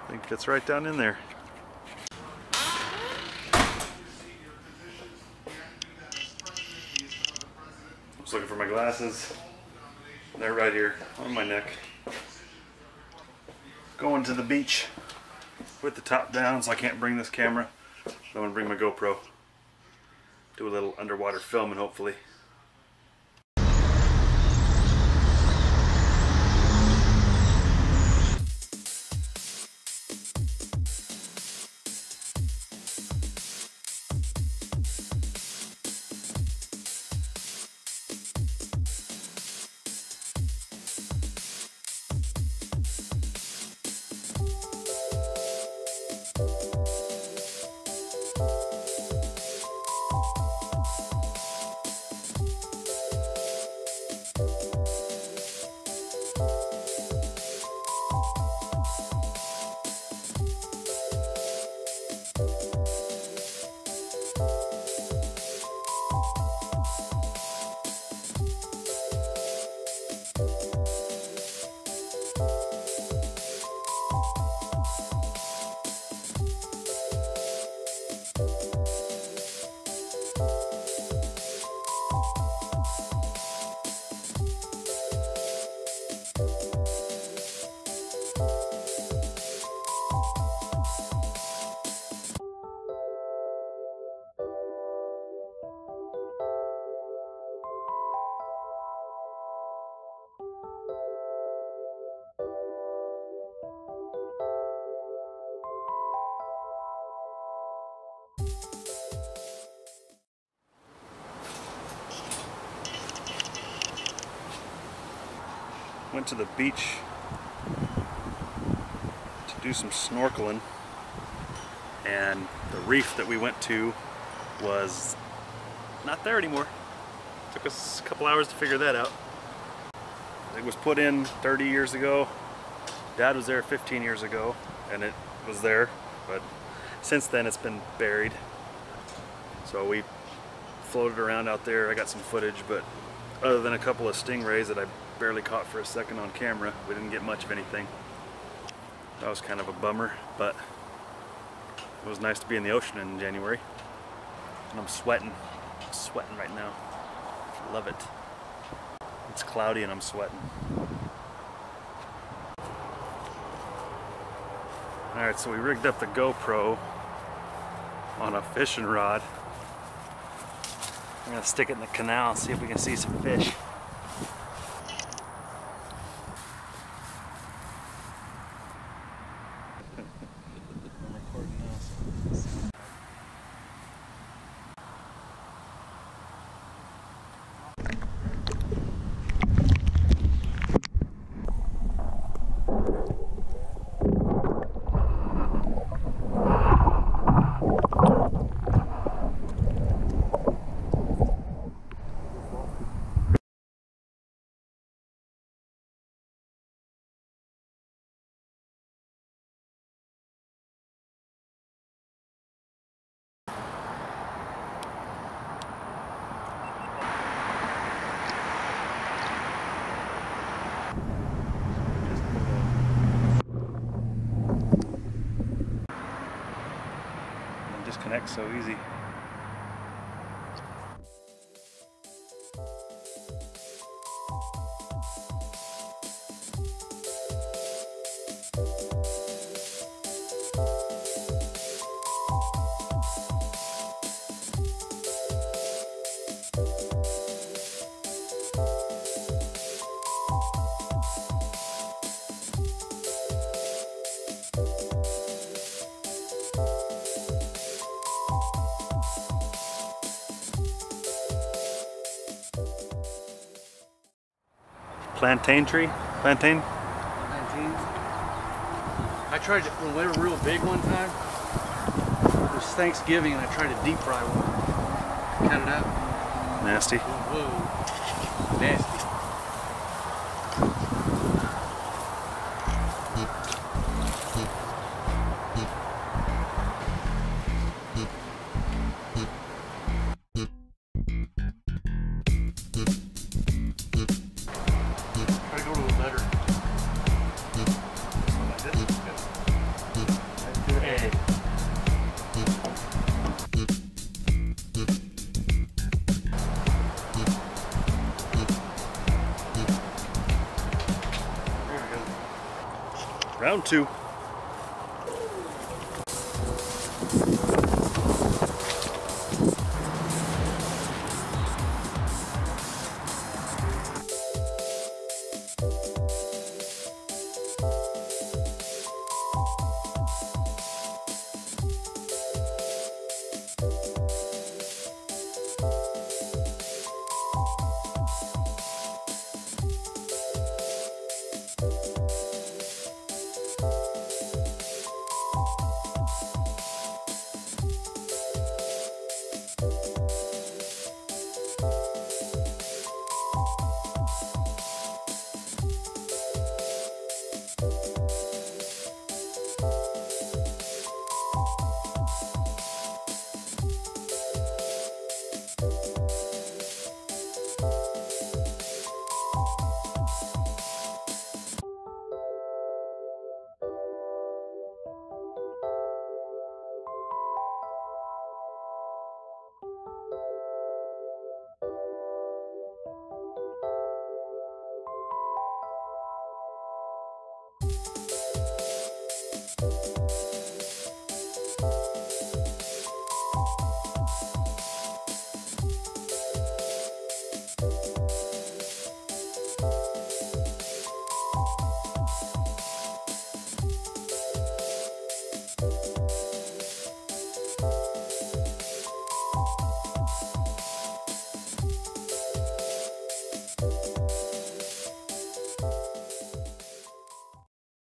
think it fits right down in there. I was looking for my glasses. They're right here on my neck. Going to the beach with the top down, so I can't bring this camera. I'm gonna bring my GoPro. Do a little underwater filming, hopefully. Went to the beach to do some snorkeling, and the reef that we went to was not there anymore. Took us a couple hours to figure that out. It was put in 30 years ago. Dad was there 15 years ago, and it was there, but since then it's been buried. So we floated around out there. I got some footage, but other than a couple of stingrays that I barely caught for a second on camera, we didn't get much of anything. That was kind of a bummer, but it was nice to be in the ocean in January. And I'm sweating. I'm sweating right now. Love it. It's cloudy and I'm sweating. Alright, so we rigged up the GoPro on a fishing rod. I'm gonna stick it in the canal and see if we can see some fish. Disconnect so easy. Plantain tree? Plantain? Plantains. I tried to, when they were real big one time, it was Thanksgiving and I tried to deep fry one. Cut it up. Nasty. Whoa. Nasty. Try to go to a better. Like this. Round two.